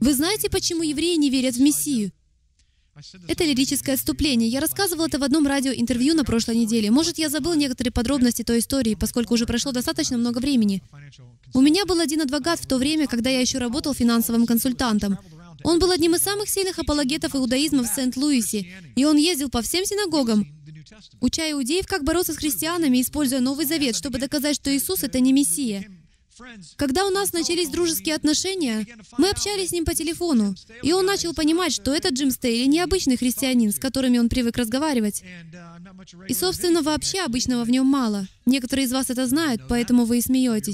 Вы знаете, почему евреи не верят в Мессию? Это лирическое отступление. Я рассказывал это в одном радиоинтервью на прошлой неделе. Может, я забыл некоторые подробности той истории, поскольку уже прошло достаточно много времени. У меня был один адвокат в то время, когда я еще работал финансовым консультантом. Он был одним из самых сильных апологетов иудаизма в Сент-Луисе, и он ездил по всем синагогам, уча иудеев, как бороться с христианами, используя Новый Завет, чтобы доказать, что Иисус — это не Мессия. Когда у нас начались дружеские отношения, мы общались с ним по телефону, и он начал понимать, что этот Джим Стейли необычный христианин, с которыми он привык разговаривать. И, собственно, вообще обычного в нем мало. Некоторые из вас это знают, поэтому вы и смеетесь.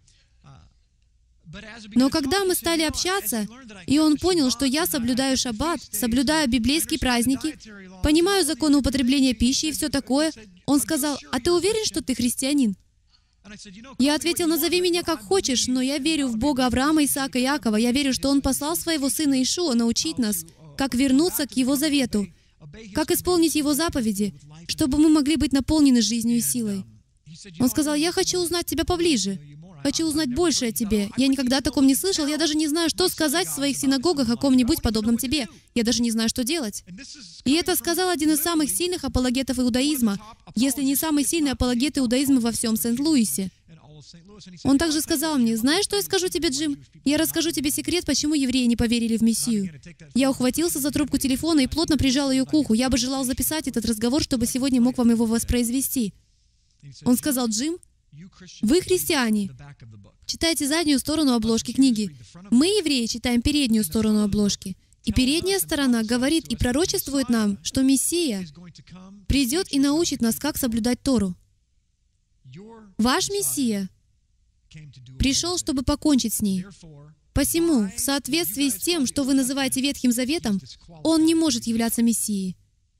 Но когда мы стали общаться, и он понял, что я соблюдаю шаббат, соблюдаю библейские праздники, понимаю законы употребления пищи и все такое, он сказал: «А ты уверен, что ты христианин?» Я ответил: «Назови меня как хочешь, но я верю в Бога Авраама, Исаака и Иакова. Я верю, что Он послал своего сына Иешуа научить нас, как вернуться к Его завету, как исполнить Его заповеди, чтобы мы могли быть наполнены жизнью и силой». Он сказал: «Я хочу узнать тебя поближе. Хочу узнать больше о тебе. Я никогда о таком не слышал. Я даже не знаю, что сказать в своих синагогах о ком-нибудь подобном тебе. Я даже не знаю, что делать». И это сказал один из самых сильных апологетов иудаизма, если не самый сильный апологет иудаизма во всем Сент-Луисе. Он также сказал мне: «Знаешь, что я скажу тебе, Джим? Я расскажу тебе секрет, почему евреи не поверили в Мессию». Я ухватился за трубку телефона и плотно прижал ее к уху. Я бы желал записать этот разговор, чтобы сегодня мог вам его воспроизвести. Он сказал: «Джим, вы, христиане, читайте заднюю сторону обложки книги. Мы, евреи, читаем переднюю сторону обложки. И передняя сторона говорит и пророчествует нам, что Мессия придет и научит нас, как соблюдать Тору. Ваш Мессия пришел, чтобы покончить с ней. Посему, в соответствии с тем, что вы называете Ветхим Заветом, Он не может являться Мессией».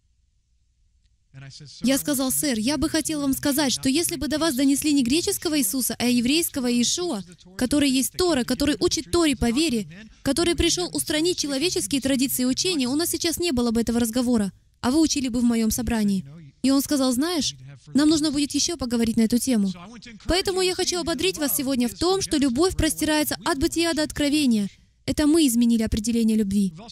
Я сказал: «Сэр, я бы хотел вам сказать, что если бы до вас донесли не греческого Иисуса, а еврейского Иешуа, который есть Тора, который учит Торе по вере, который пришел устранить человеческие традиции и учения, у нас сейчас не было бы этого разговора, а вы учили бы в моем собрании». И он сказал: «Знаешь, нам нужно будет еще поговорить на эту тему. Поэтому я хочу ободрить вас сегодня в том, что любовь простирается от бытия до откровения. Это мы изменили определение любви».